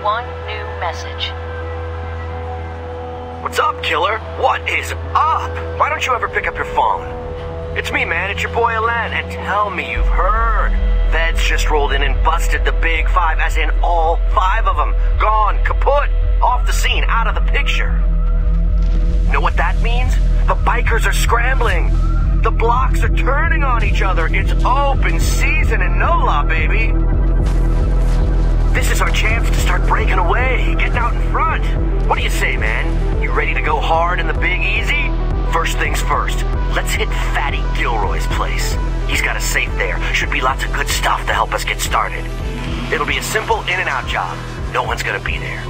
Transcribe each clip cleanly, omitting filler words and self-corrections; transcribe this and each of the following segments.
one new message. What's up, killer? What is up? Why don't you ever pick up your phone? It's me, man. It's your boy Alen. And tell me you've heard. Feds just rolled in and busted the Big Five, as in all 5 of them. Gone, kaput, off the scene, out of the picture. Know what that means? The bikers are scrambling. The blocks are turning on each other. It's open season in NOLA, baby. This is our chance to start breaking away, getting out in front. What do you say, man? You ready to go hard in the Big Easy? First things first, let's hit Fatty Gilroy's place. He's got a safe there. Should be lots of good stuff to help us get started. It'll be a simple in and out job. No one's gonna be there.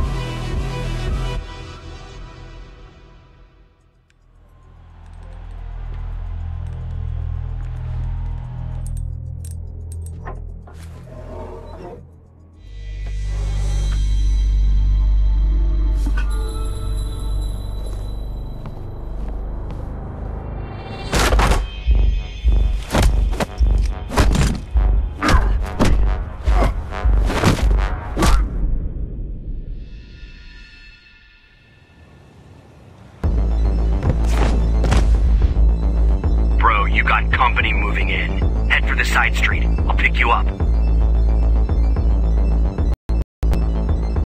Company moving in. Head for the side street. I'll pick you up.